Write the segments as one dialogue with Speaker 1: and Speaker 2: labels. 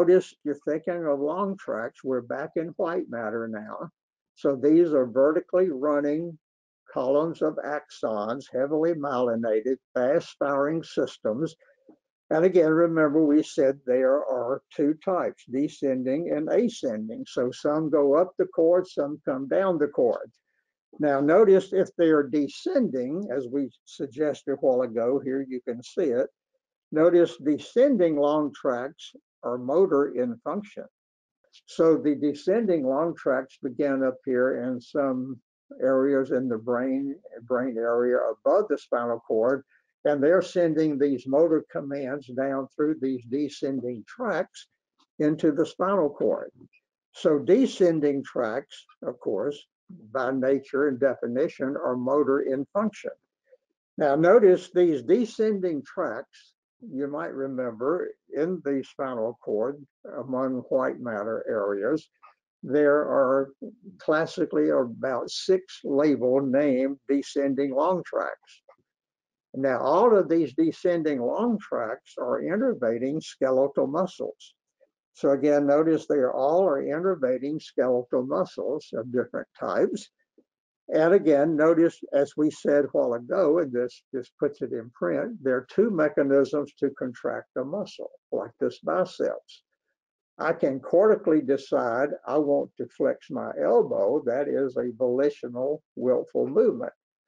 Speaker 1: notice you're thinking of long tracts. We're back in white matter now. So these are vertically running columns of axons, heavily myelinated, fast firing systems. And again, remember we said there are two types, descending and ascending. So some go up the cord, some come down the cord. Now notice if they are descending, as we suggested a while ago, here you can see it. Notice descending long tracts are motor in function. So the descending long tracts begin up here in some areas in the brain area above the spinal cord, and they're sending these motor commands down through these descending tracts into the spinal cord. So descending tracts, of course, by nature and definition, are motor in function. Now notice these descending tracts, you might remember in the spinal cord among white matter areas, there are classically about 6 labeled named descending long tracts. Now all of these descending long tracts are innervating skeletal muscles. So again, notice they all are innervating skeletal muscles of different types. And again, notice, as we said a while ago, and this puts it in print, there are 2 mechanisms to contract a muscle, like this biceps. I can cortically decide I want to flex my elbow. That is a volitional, willful movement.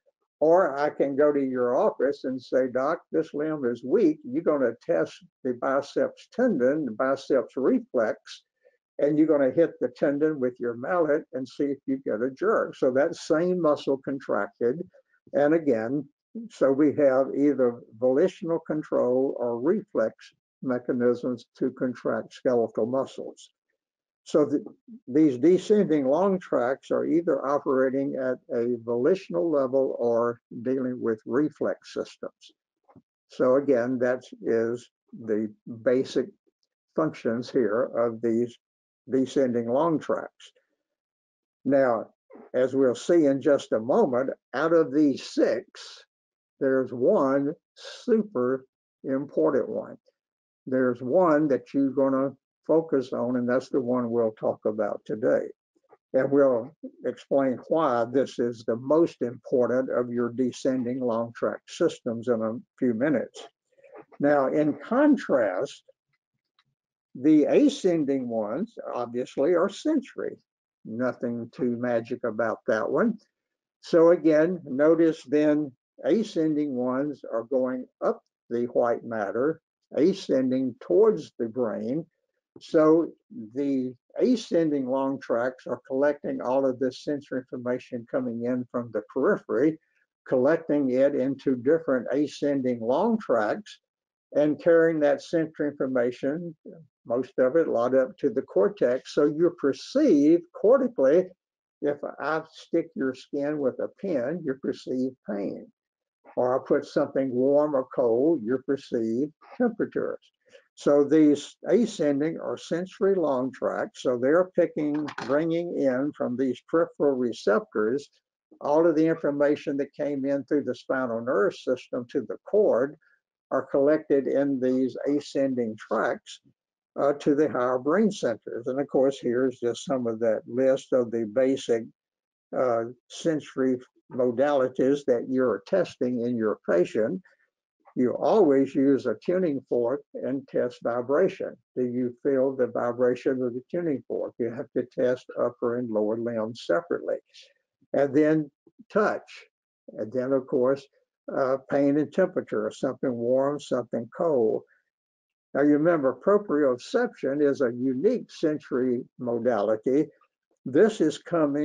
Speaker 1: Or I can go to your office and say, Doc, this limb is weak. You're going to test the biceps tendon, the biceps reflex, and you're going to hit the tendon with your mallet and see if you get a jerk. So that same muscle contracted. And again, so we have either volitional control or reflex mechanisms to contract skeletal muscles. So these descending long tracts are either operating at a volitional level or dealing with reflex systems. So again, that is the basic functions here of these descending long tracts. Now, as we'll see in just a moment, out of these 6, there's one super important one. There's one that you're going to focus on, and that's the one we'll talk about today. And we'll explain why this is the most important of your descending long tract systems in a few minutes. Now, in contrast, the ascending ones obviously are sensory. Nothing too magic about that one. So again, notice then ascending ones are going up the white matter, ascending towards the brain. So the ascending long tracts are collecting all of this sensory information coming in from the periphery, collecting it into different ascending long tracts, and carrying that sensory information, most of it, a lot up to the cortex. So you perceive cortically, if I stick your skin with a pin, you perceive pain. Or I put something warm or cold, you perceive temperatures. So these ascending are sensory long tracts. So they're bringing in from these peripheral receptors all of the information that came in through the spinal nerve system to the cord are collected in these ascending tracts to the higher brain centers. And of course, here's just some of that list of the basic sensory modalities that you're testing in your patient. You always use a tuning fork and test vibration. Do you feel the vibration of the tuning fork? You have to test upper and lower limbs separately. And then touch. And then, of course, pain and temperature, something warm, something cold. Now you remember proprioception is a unique sensory modality. This is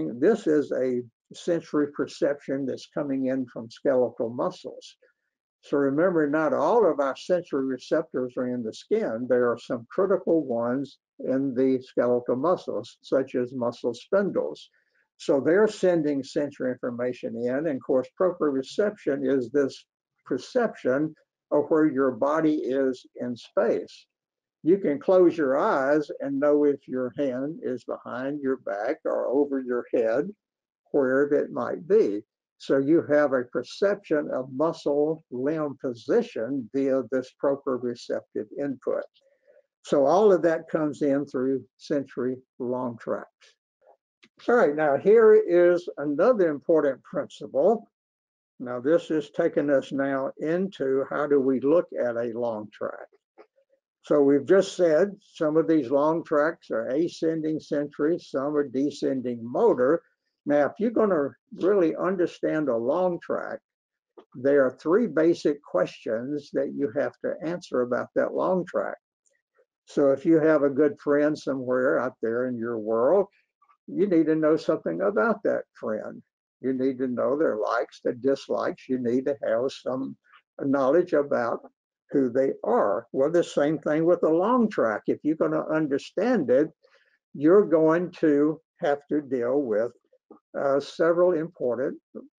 Speaker 1: a sensory perception that's coming in from skeletal muscles. So remember, not all of our sensory receptors are in the skin. There are some critical ones in the skeletal muscles, such as muscle spindles. So they're sending sensory information in, and of course, proprioception is this perception of where your body is in space. You can close your eyes and know if your hand is behind your back or over your head, wherever it might be. So you have a perception of muscle limb position via this proprioceptive input. So all of that comes in through sensory long tracts. All right, now here is another important principle. Now this is taking us now into how do we look at a long tract. So we've just said some of these long tracts are ascending sensory, some are descending motor. Now, if you're going to really understand a long tract, there are three basic questions that you have to answer about that long tract. So if you have a good friend somewhere out there in your world, you need to know something about that friend. You need to know their likes, their dislikes. You need to have some knowledge about who they are. Well, the same thing with a long tract. If you're going to understand it, you're going to have to deal with several important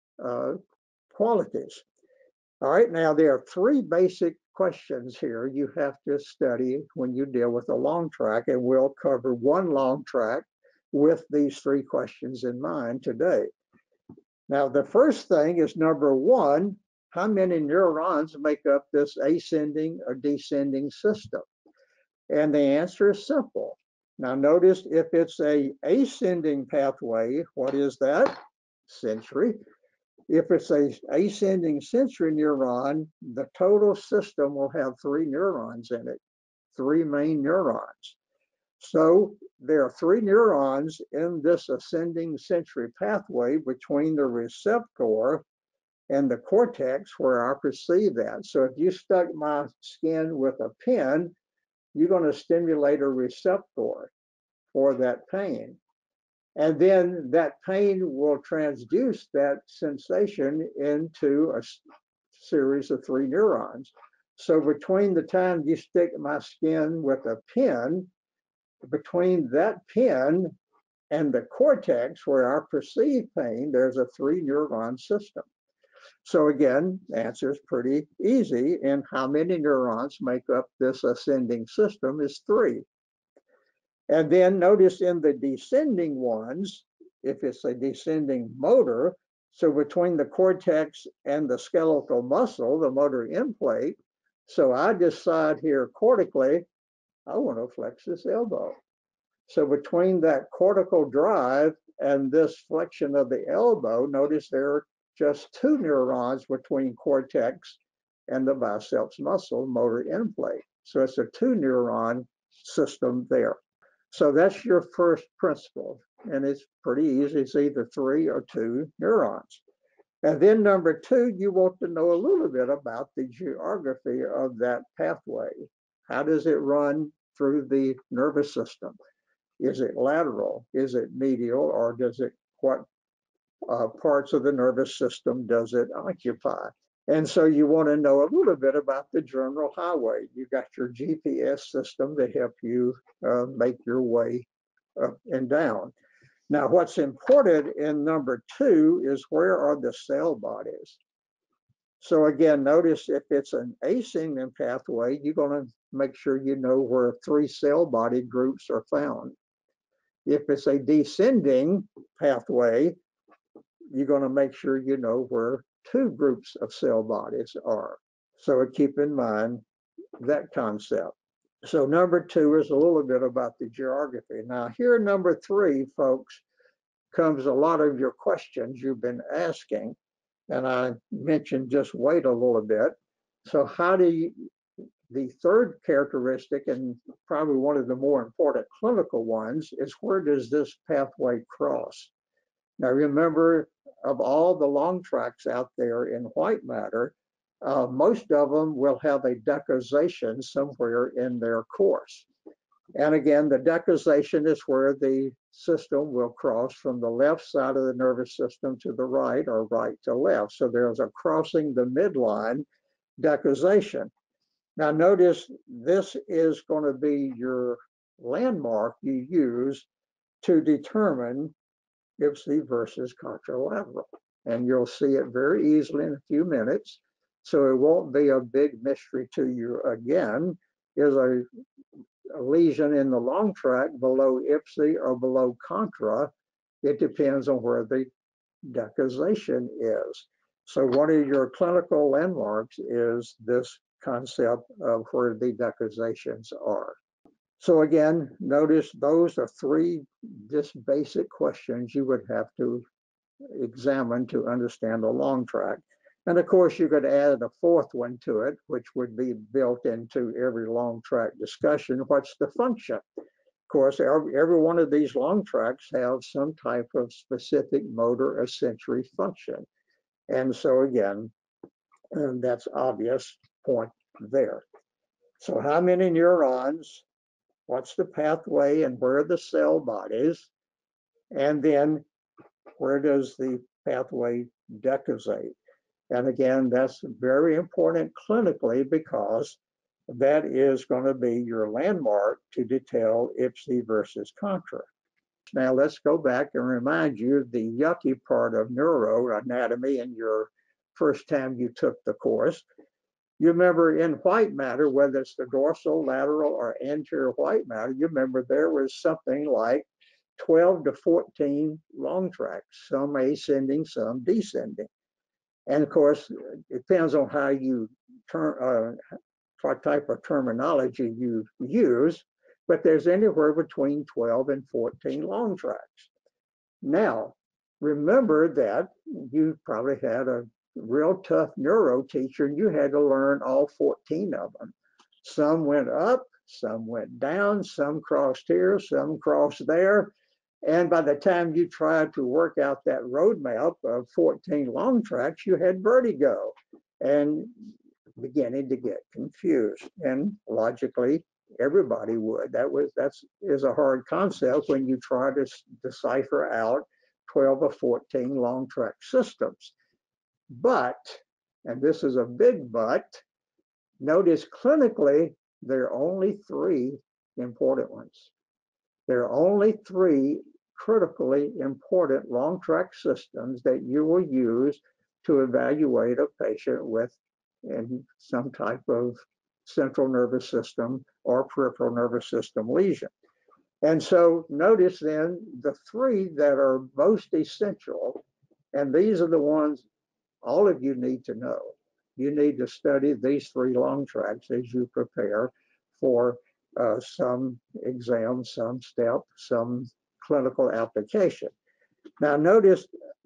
Speaker 1: qualities. All right, now there are three basic questions here you have to study when you deal with a long tract, and we'll cover one long tract with these three questions in mind today. Now, the first thing is number one, how many neurons make up this ascending or descending system? And the answer is simple. Now, notice if it's a ascending pathway, what is that? Sensory. If it's a ascending sensory neuron, the total system will have three neurons in it, three main neurons. So there are three neurons in this ascending sensory pathway between the receptor and the cortex where I perceive that. So if you stuck my skin with a pin, you're going to stimulate a receptor for that pain. And then that pain will transduce that sensation into a series of three neurons. So between the time you stick my skin with a pin, between that pin and the cortex where I perceive pain, there's a three neuron system. So again, the answer is pretty easy. And how many neurons make up this ascending system is three. And then notice in the descending ones, if it's a descending motor, so between the cortex and the skeletal muscle, the motor end plate, so I decide here cortically, I want to flex this elbow. So between that cortical drive and this flexion of the elbow, notice there are just two neurons between cortex and the biceps muscle motor end plate. So it's a two neuron system there. So that's your first principle, and it's pretty easy. It's either three or two neurons. And then number two, you want to know a little bit about the geography of that pathway. How does it run through the nervous system? Is it lateral? Is it medial? Or does it, what parts of the nervous system does it occupy? And so you want to know a little bit about the general highway. You got your GPS system to help you make your way up and down. Now, what's important in number two is where are the cell bodies? So again, notice if it's an ascending pathway, you're going to make sure you know where three cell body groups are found. If it's a descending pathway, you're going to make sure you know where two groups of cell bodies are. So keep in mind that concept. So number two is a little bit about the geography. Now here, number three, folks, comes a lot of your questions you've been asking. And I mentioned just wait a little bit. So how do you, the third characteristic, and probably one of the more important clinical ones, is where does this pathway cross? Now remember, of all the long tracts out there in white matter, most of them will have a decussation somewhere in their course. And again, the decussation is where the system will cross from the left side of the nervous system to the right or right to left. So there's a crossing the midline decussation. Now notice this is going to be your landmark you use to determine ipsi versus contralateral. And you'll see it very easily in a few minutes. So it won't be a big mystery to you again. Is a lesion in the long tract below ipsi or below contra. It depends on where the decussation is. So one of your clinical landmarks is this concept of where the decussations are. So again, notice those are three just basic questions you would have to examine to understand a long track. And of course, you could add a fourth one to it, which would be built into every long track discussion. What's the function? Of course, every one of these long tracks have some type of specific motor or sensory function. And so again, that's obvious point there. So how many neurons? What's the pathway and where are the cell bodies? And then where does the pathway decussate? And again, that's very important clinically because that is going to be your landmark to detail ipsi versus contra. Now let's go back and remind you the yucky part of neuroanatomy in your first time you took the course. You remember in white matter, whether it's the dorsal, lateral, or anterior white matter, you remember there was something like 12 to 14 long tracks, some ascending, some descending. And of course, it depends on how you what type of terminology you use, but there's anywhere between 12 and 14 long tracks. Now, remember that you probably had a real tough neuro teacher and you had to learn all 14 of them. Some went up, some went down, some crossed here, some crossed there. And by the time you tried to work out that roadmap of 14 long tracks, you had vertigo and beginning to get confused. And logically, everybody would. That is a hard concept when you try to decipher out 12 or 14 long track systems. But, and this is a big but, notice clinically, there are only three important ones. There are only three critically important long track systems that you will use to evaluate a patient with some type of central nervous system or peripheral nervous system lesion. And so notice then the three that are most essential, and these are the ones all of you need to know. You need to study these three long tracks as you prepare for some exam, some step, some clinical application. Now notice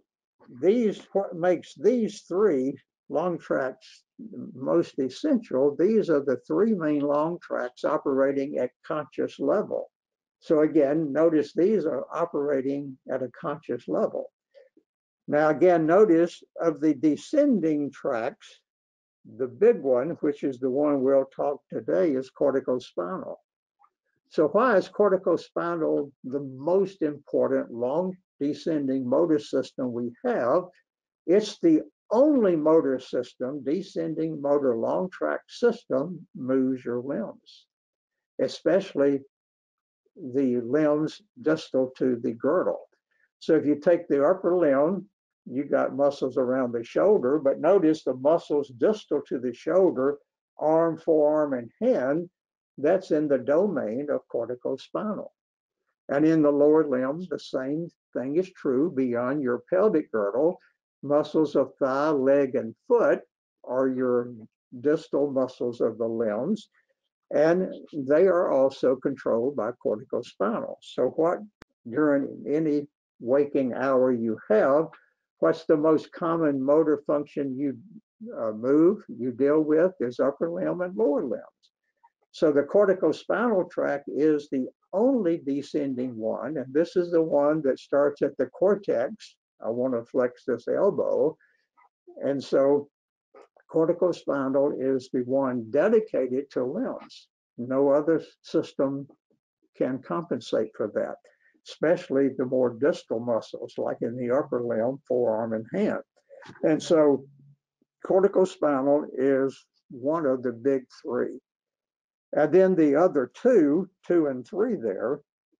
Speaker 1: what makes these three long tracks most essential. These are the three main long tracks operating at conscious level. So again, notice these are operating at a conscious level. Now again, notice of the descending tracks, the big one, which is the one we'll talk today, is corticospinal. So why is corticospinal the most important long descending motor system we have? It's the only motor system, descending motor long track system, moves your limbs, especially the limbs distal to the girdle. So if you take the upper limb, you got muscles around the shoulder, but notice the muscles distal to the shoulder, arm, forearm, and hand, that's in the domain of corticospinal. And in the lower limb, the same thing is true beyond your pelvic girdle. Muscles of thigh, leg, and foot are your distal muscles of the limbs, and they are also controlled by corticospinal. So what during any waking hour you have, what's the most common motor function you you deal with is upper limb and lower limbs. So the corticospinal tract is the only descending one, and this is the one that starts at the cortex. I want to flex this elbow. And so corticospinal is the one dedicated to limbs. No other system can compensate for that, especially the more distal muscles, like in the upper limb, forearm, and hand. And so corticospinal is one of the big three. And then the other two and three there,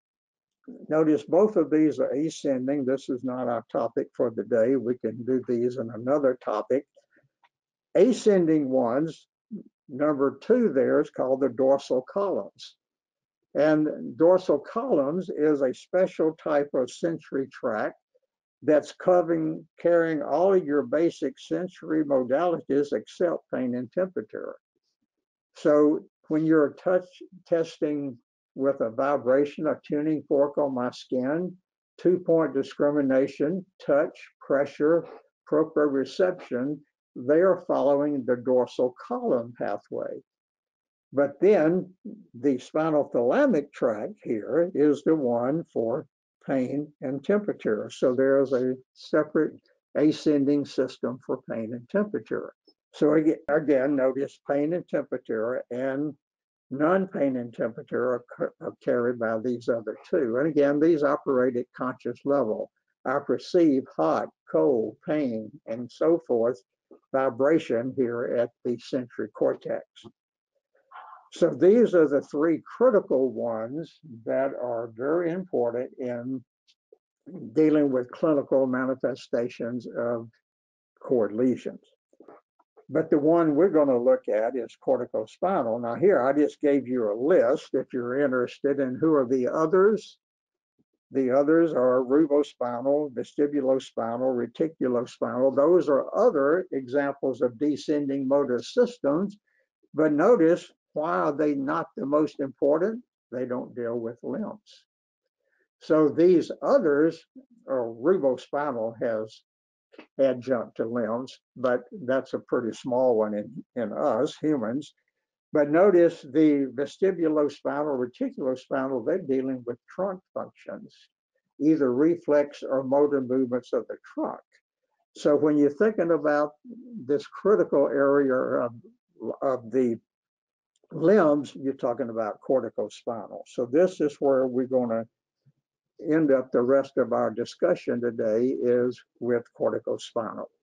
Speaker 1: notice both of these are ascending. This is not our topic for the day. We can do these in another topic. Ascending ones, number two there is called the dorsal columns. And dorsal columns is a special type of sensory tract that's carrying all of your basic sensory modalities except pain and temperature. So when you're testing with a vibration, a tuning fork on my skin, 2-point discrimination, touch, pressure, proprioception, they are following the dorsal column pathway. But then the spinal thalamic tract here is the one for pain and temperature. So there's a separate ascending system for pain and temperature. So again, notice pain and temperature and non-pain and temperature are carried by these other two. And again, these operate at conscious level. I perceive hot, cold, pain, and so forth, vibration here at the sensory cortex. So these are the three critical ones that are very important in dealing with clinical manifestations of cord lesions. But the one we're going to look at is corticospinal. Now here, I just gave you a list if you're interested in who are the others. The others are rubospinal, vestibulospinal, reticulospinal. Those are other examples of descending motor systems. But notice, why are they not the most important? They don't deal with limbs. So these others, or rubospinal has adjunct to limbs, but that's a pretty small one in us humans. But notice the vestibulospinal, reticulospinal, they're dealing with trunk functions, either reflex or motor movements of the trunk. So when you're thinking about this critical area of the limbs, you're talking about corticospinal. So this is where we're going to end up the rest of our discussion today, is with corticospinal.